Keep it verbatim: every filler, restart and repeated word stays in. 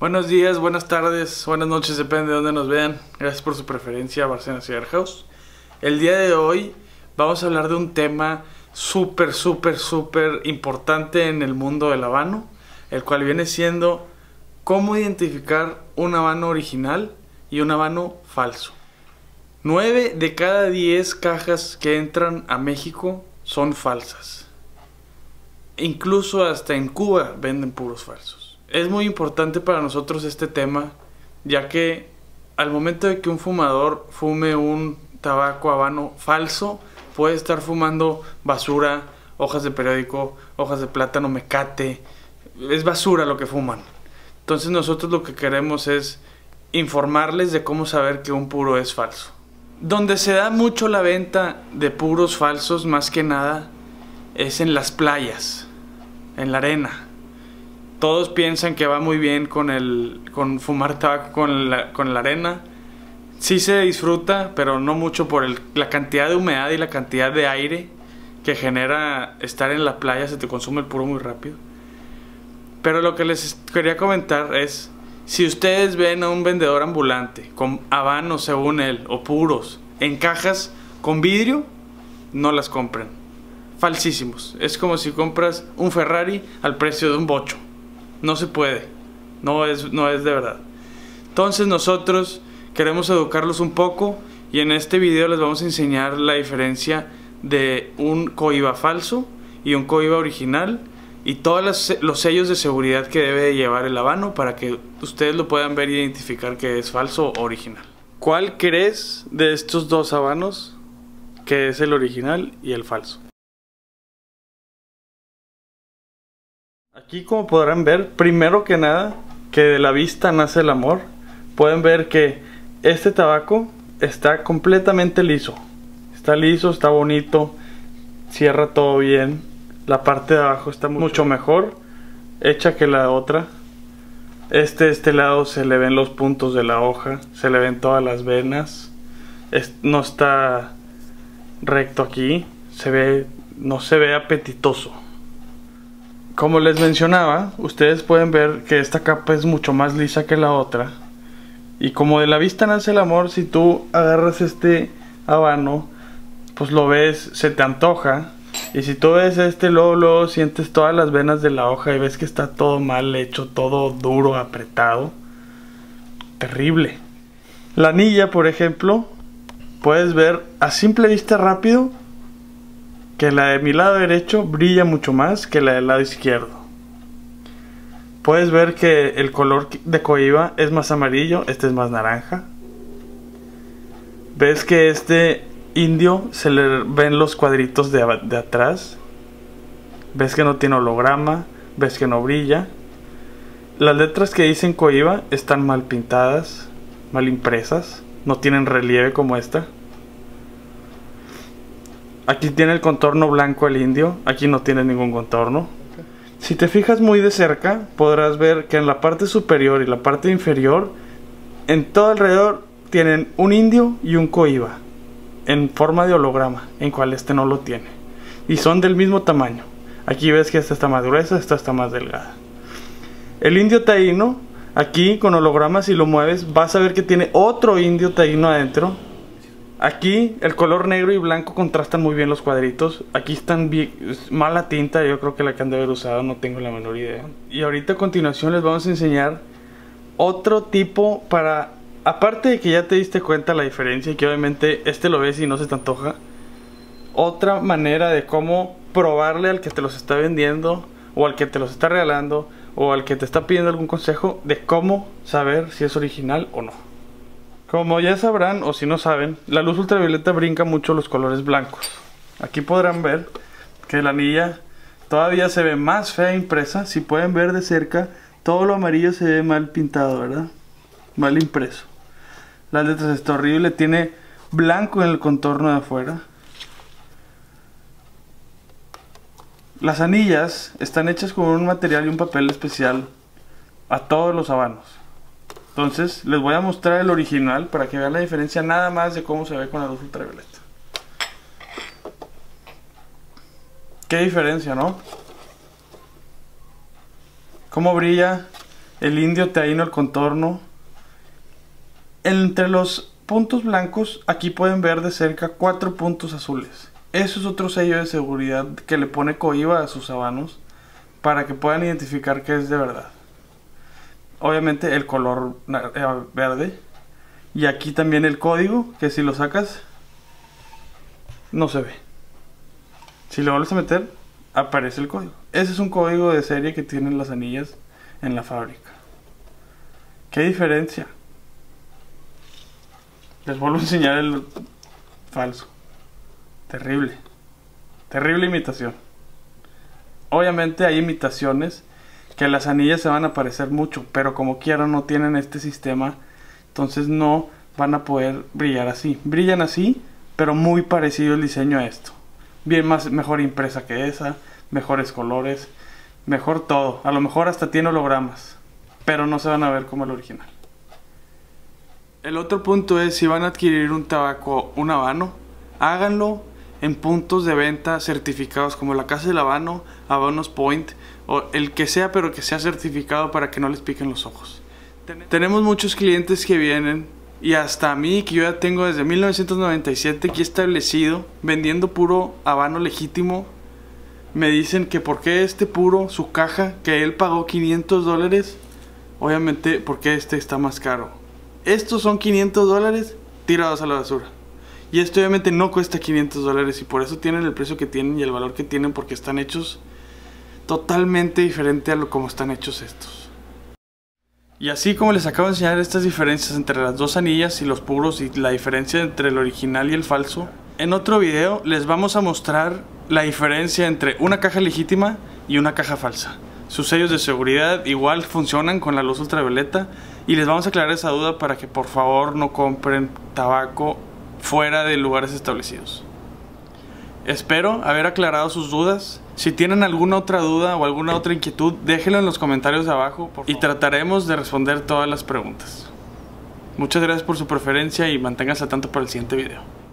Buenos días, buenas tardes, buenas noches, depende de dónde nos vean. Gracias por su preferencia, Barcena Cigar House. El día de hoy vamos a hablar de un tema súper, súper, súper importante en el mundo del habano, el cual viene siendo cómo identificar un habano original y un habano falso. nueve de cada diez cajas que entran a México son falsas. Incluso hasta en Cuba venden puros falsos. Es muy importante para nosotros este tema, ya que al momento de que un fumador fume un tabaco habano falso, puede estar fumando basura, hojas de periódico, hojas de plátano, mecate. Es basura lo que fuman. Entonces nosotros lo que queremos es informarles de cómo saber que un puro es falso. Donde se da mucho la venta de puros falsos, más que nada, es en las playas, en la arena. Todos piensan que va muy bien con el con fumar tabaco con la, con la arena. Sí se disfruta, pero no mucho por el, la cantidad de humedad y la cantidad de aire que genera estar en la playa. Se te consume el puro muy rápido. Pero lo que les quería comentar es, si ustedes ven a un vendedor ambulante con habanos según él o puros en cajas con vidrio, no las compren. Falsísimos. Es como si compras un Ferrari al precio de un bocho. No se puede, no es, no es de verdad. Entonces nosotros queremos educarlos un poco y en este video les vamos a enseñar la diferencia de un cohiba falso y un cohiba original y todos los, los sellos de seguridad que debe de llevar el habano para que ustedes lo puedan ver e identificar que es falso o original. ¿Cuál crees de estos dos habanos que es el original y el falso? Aquí, como podrán ver, primero que nada, que de la vista nace el amor. Pueden ver que este tabaco está completamente liso. Está liso, está bonito, cierra todo bien. La parte de abajo está mucho mejor hecha que la otra. Este, este lado se le ven los puntos de la hoja, se le ven todas las venas. Es, no está recto aquí, se ve, no se ve apetitoso. Como les mencionaba, ustedes pueden ver que esta capa es mucho más lisa que la otra. Y como de la vista nace el amor, si tú agarras este habano, pues lo ves, se te antoja. Y si tú ves este, luego, luego sientes todas las venas de la hoja y ves que está todo mal hecho, todo duro, apretado. Terrible. La anilla, por ejemplo, puedes ver a simple vista rápido que la de mi lado derecho brilla mucho más que la del lado izquierdo. Puedes ver que el color de cohiba es más amarillo, este es más naranja. Ves que este indio se le ven los cuadritos de, de atrás. Ves que no tiene holograma, ves que no brilla. Las letras que dicen cohiba están mal pintadas, mal impresas, no tienen relieve como esta. Aquí tiene el contorno blanco el indio, aquí no tiene ningún contorno. Si te fijas muy de cerca, podrás ver que en la parte superior y la parte inferior, en todo alrededor, tienen un indio y un cohiba, en forma de holograma, en cual este no lo tiene. Y son del mismo tamaño. Aquí ves que esta está más gruesa, esta está más delgada. El indio taíno, aquí con holograma, si lo mueves, vas a ver que tiene otro indio taíno adentro. Aquí el color negro y blanco contrastan muy bien los cuadritos. Aquí están bien, mala tinta, yo creo que la que han de haber usado, no tengo la menor idea. Y ahorita a continuación les vamos a enseñar otro tipo para, aparte de que ya te diste cuenta la diferencia y que obviamente este lo ves y no se te antoja, otra manera de cómo probarle al que te los está vendiendo o al que te los está regalando o al que te está pidiendo algún consejo de cómo saber si es original o no. Como ya sabrán, o si no saben, la luz ultravioleta brinca mucho los colores blancos. Aquí podrán ver que la anilla todavía se ve más fea impresa. Si pueden ver de cerca, todo lo amarillo se ve mal pintado, ¿verdad? Mal impreso. Las letras está horrible, tiene blanco en el contorno de afuera. Las anillas están hechas con un material y un papel especial a todos los habanos. Entonces les voy a mostrar el original para que vean la diferencia nada más de cómo se ve con la luz ultravioleta. Qué diferencia, ¿no? Cómo brilla el indio taíno, el contorno. Entre los puntos blancos, aquí pueden ver de cerca cuatro puntos azules. Eso es otro sello de seguridad que le pone Cohiba a sus habanos para que puedan identificar que es de verdad. Obviamente el color verde. Y aquí también el código, que si lo sacas no se ve. Si lo vuelves a meter, aparece el código. Ese es un código de serie que tienen las anillas en la fábrica. ¿Qué diferencia? Les vuelvo a enseñar el falso. Terrible. Terrible imitación. Obviamente hay imitaciones que las anillas se van a parecer mucho, pero como quiera no tienen este sistema, entonces no van a poder brillar así. Brillan así, pero muy parecido el diseño a esto. Bien más, mejor impresa que esa, mejores colores, mejor todo. A lo mejor hasta tiene hologramas, pero no se van a ver como el original. El otro punto es, si van a adquirir un tabaco, un habano, háganlo en puntos de venta certificados como la Casa del Habano, Habanos Point o el que sea, pero que sea certificado para que no les piquen los ojos. Tenemos muchos clientes que vienen, y hasta a mí, que yo ya tengo desde mil novecientos noventa y siete aquí establecido, vendiendo puro habano legítimo, me dicen que por qué este puro, su caja, que él pagó quinientos dólares, obviamente porque este está más caro. Estos son quinientos dólares tirados a la basura. Y esto obviamente no cuesta quinientos dólares y por eso tienen el precio que tienen y el valor que tienen, porque están hechos totalmente diferente a lo como están hechos estos. Y así como les acabo de enseñar estas diferencias entre las dos anillas y los puros y la diferencia entre el original y el falso, en otro video les vamos a mostrar la diferencia entre una caja legítima y una caja falsa. Sus sellos de seguridad igual funcionan con la luz ultravioleta y les vamos a aclarar esa duda para que por favor no compren tabaco fuera de lugares establecidos. Espero haber aclarado sus dudas. Si tienen alguna otra duda o alguna otra inquietud, déjenlo en los comentarios de abajo y trataremos de responder todas las preguntas. Muchas gracias por su preferencia y manténganse al tanto para el siguiente video.